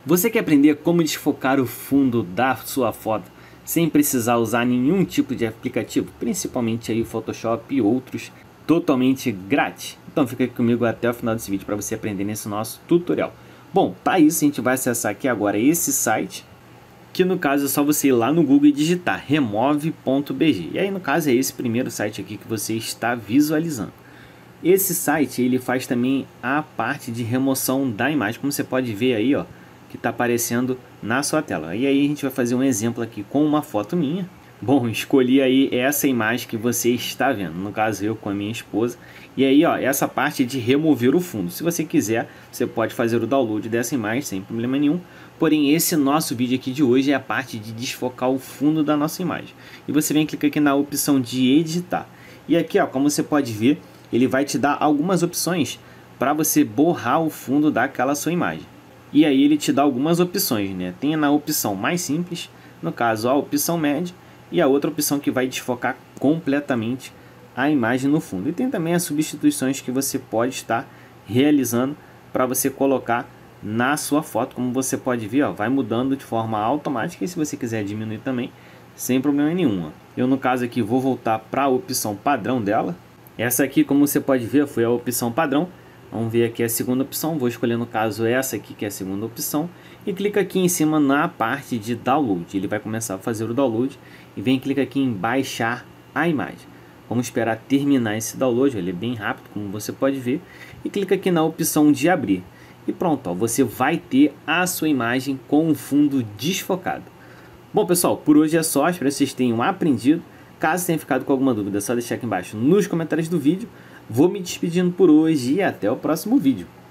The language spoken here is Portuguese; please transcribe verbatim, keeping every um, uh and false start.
Você quer aprender como desfocar o fundo da sua foto sem precisar usar nenhum tipo de aplicativo, principalmente aí o Photoshop e outros totalmente grátis? Então fica aqui comigo até o final desse vídeo para você aprender nesse nosso tutorial. Bom, para isso a gente vai acessar aqui agora esse site, que no caso é só você ir lá no Google e digitar remove ponto b g. E aí no caso é esse primeiro site aqui que você está visualizando. Esse site ele faz também a parte de remoção da imagem, como você pode ver aí, ó, que está aparecendo na sua tela. E aí a gente vai fazer um exemplo aqui com uma foto minha. Bom, escolhi aí essa imagem que você está vendo, no caso eu com a minha esposa. E aí, ó, essa parte de remover o fundo. Se você quiser, você pode fazer o download dessa imagem sem problema nenhum. Porém, esse nosso vídeo aqui de hoje é a parte de desfocar o fundo da nossa imagem. E você vem clicar aqui na opção de editar. E aqui, ó, como você pode ver, ele vai te dar algumas opções para você borrar o fundo daquela sua imagem. E aí ele te dá algumas opções, né? Tem na opção mais simples, no caso a opção média, e a outra opção que vai desfocar completamente a imagem no fundo. E tem também as substituições que você pode estar realizando para você colocar na sua foto. Como você pode ver, ó, vai mudando de forma automática, e se você quiser diminuir também, sem problema nenhum. Ó. Eu no caso aqui vou voltar para a opção padrão dela. Essa aqui, como você pode ver, foi a opção padrão. Vamos ver aqui a segunda opção, vou escolher no caso essa aqui que é a segunda opção e clica aqui em cima na parte de download. Ele vai começar a fazer o download e vem clica aqui em baixar a imagem. Vamos esperar terminar esse download, ele é bem rápido como você pode ver, e clica aqui na opção de abrir. E pronto, ó, você vai ter a sua imagem com o fundo desfocado. Bom pessoal, por hoje é só, espero que vocês tenham aprendido. Caso tenha ficado com alguma dúvida, é só deixar aqui embaixo nos comentários do vídeo. Vou me despedindo por hoje e até o próximo vídeo.